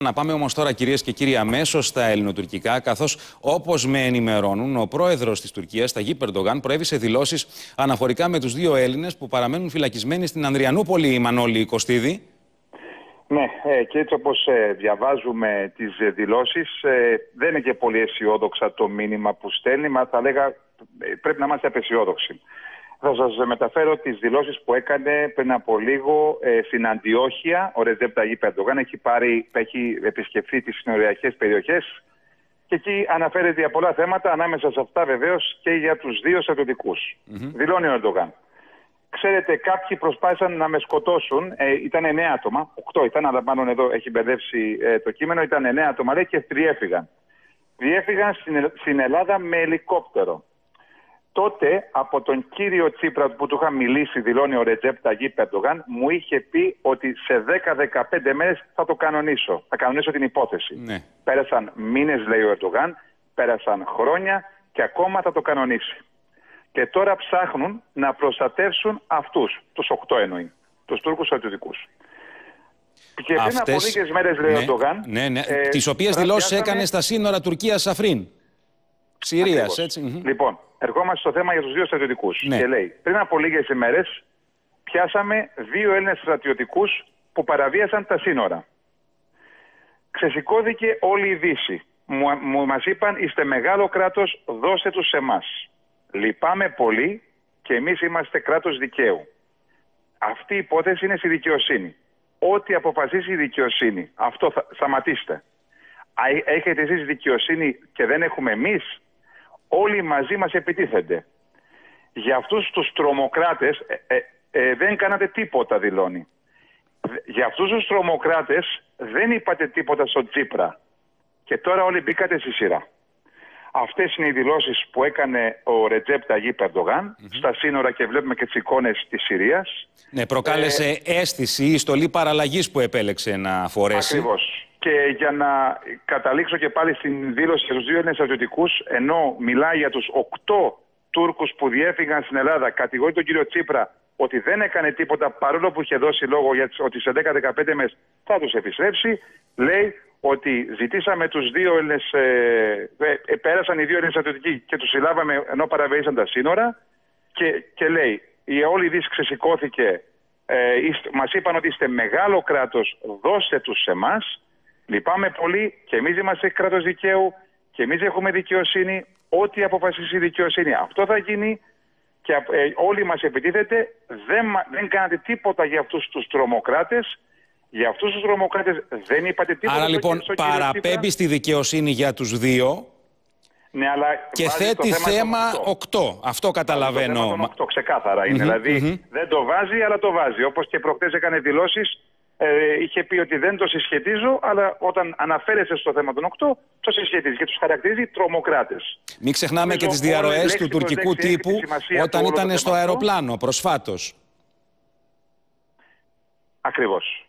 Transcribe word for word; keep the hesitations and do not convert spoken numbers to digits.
Να πάμε όμως τώρα, κυρίες και κύριοι, αμέσως στα ελληνοτουρκικά, καθώς όπως με ενημερώνουν, ο πρόεδρος της Τουρκίας, Ταγίπ Ερντογάν, προέβη σε δηλώσεις αναφορικά με τους δύο Έλληνες που παραμένουν φυλακισμένοι στην Ανδριανούπολη, η Μανώλη Κωστίδη. Ναι, και έτσι όπως διαβάζουμε τις δηλώσεις, δεν είναι και πολύ αισιόδοξα το μήνυμα που στέλνει, μα θα λέγα πρέπει να είμαστε απαισιόδοξοι. Θα σας μεταφέρω τις δηλώσεις που έκανε πριν από λίγο ε, στην Αντιόχεια. Ο Ρετζέπ Ταγίπ Ερντογάν έχει, πάρει, έχει επισκεφθεί τις συνοριακές περιοχές και εκεί αναφέρεται για πολλά θέματα, ανάμεσα σε αυτά βεβαίως και για τους δύο στρατιωτικούς. Mm-hmm. Δηλώνει ο Ερντογάν. Ξέρετε, κάποιοι προσπάθησαν να με σκοτώσουν. Ε, ήταν εννέα άτομα, οκτώ ήταν, αλλά μάλλον εδώ έχει μπερδεύσει ε, το κείμενο. Ήταν εννέα άτομα, λέει, και διέφυγαν. Διέφυγαν στην, στην Ελλάδα με ελικόπτερο. Τότε από τον κύριο Τσίπρα που του είχα μιλήσει, δηλώνει ο Ρετζέπ Ταγίπ Ερντογάν, μου είχε πει ότι σε δέκα με δεκαπέντε μέρες θα το κανονίσω. Θα κανονίσω την υπόθεση. Ναι. Πέρασαν μήνες, λέει ο Ερντογάν, πέρασαν χρόνια και ακόμα θα το κανονίσει. Και τώρα ψάχνουν να προστατεύσουν αυτούς, τους οκτώ εννοεί, τους Τούρκους στρατιωτικούς. Και πριν Αυτές... από λίγες μέρες, λέει ο ναι, Ερντογάν... Ναι, ναι. Ε, τις οποίες δηλώσεις πιάσαμε... έκανε στα σύνορα Τουρκίας-Αφρίν. Συρίας, έτσι. Λοιπόν, ερχόμαστε στο θέμα για τους δύο στρατιωτικούς. Ναι. Και λέει, πριν από λίγες ημέρες πιάσαμε δύο Έλληνες στρατιωτικούς που παραβίασαν τα σύνορα. Ξεσηκώθηκε όλη η Δύση. Μου, μου μας είπαν, είστε μεγάλο κράτος, δώστε τους σε εμάς. Λυπάμαι πολύ και εμείς είμαστε κράτος δικαίου. Αυτή η υπόθεση είναι στη δικαιοσύνη. Ό,τι αποφασίσει η δικαιοσύνη, αυτό θα σταματήστε. Έχετε εσείς δικαιοσύνη και δεν έχουμε εμείς? Όλοι μαζί μας επιτίθενται. Για αυτούς τους τρομοκράτες ε, ε, ε, δεν κάνατε τίποτα, δηλώνει. Για αυτούς τους τρομοκράτες δεν είπατε τίποτα στο Τσίπρα. Και τώρα όλοι μπήκατε στη σειρά. Αυτές είναι οι δηλώσεις που έκανε ο Ρετζέπ Ταγίπ Ερντογάν mm-hmm. στα σύνορα και βλέπουμε και τις εικόνες της Συρίας. Ναι, προκάλεσε ε, αίσθηση η στολή παραλλαγής που επέλεξε να φορέσει. Ακριβώς. Και για να καταλήξω και πάλι στην δήλωση για τους δύο Έλληνες στρατιωτικούς, ενώ μιλάει για τους οκτώ Τούρκους που διέφυγαν στην Ελλάδα, κατηγορεί τον κύριο Τσίπρα ότι δεν έκανε τίποτα παρόλο που είχε δώσει λόγο για ότι σε δέκα με δεκαπέντε μέρες θα τους επιστρέψει, λέει ότι ζητήσαμε τους δύο Έλληνες, ε, ε, πέρασαν οι δύο Έλληνες στρατιωτικοί και τους συλλάβαμε ενώ παραβίασαν τα σύνορα και, και λέει η όλη Δύση ξεσηκώθηκε, ε, είστε, μας είπαν ότι είστε μεγάλο κράτος, δώστε τους σε εμάς. Λυπάμαι πολύ και εμείς είμαστε κράτος δικαίου και εμείς έχουμε δικαιοσύνη. Ό,τι αποφασίσει η δικαιοσύνη, αυτό θα γίνει και ε, όλοι μας επιτίθεται. Δεν, δεν κάνατε τίποτα για αυτούς τους τρομοκράτες. Για αυτούς τους τρομοκράτες δεν είπατε τίποτα. Άρα λοιπόν παραπέμπει στη δικαιοσύνη για τους δύο. Ναι, αλλά και θέτει θέμα, θέμα οκτώ. Αυτό καταλαβαίνω. Το θέμα οκτώ, ξεκάθαρα είναι. Mm-hmm, δηλαδή mm-hmm. δεν το βάζει, αλλά το βάζει. Όπως και προχτές έκανε δηλώσεις. Ε, είχε πει ότι δεν το συσχετίζω, αλλά όταν αναφέρεσαι στο θέμα των οκτώ, το συσχετίζει και τους χαρακτηρίζει τρομοκράτες. Μην ξεχνάμε Νομίζω και τις διαρροές του τουρκικού τύπου όταν ήταν στο αεροπλάνο προσφάτως. Ακριβώς.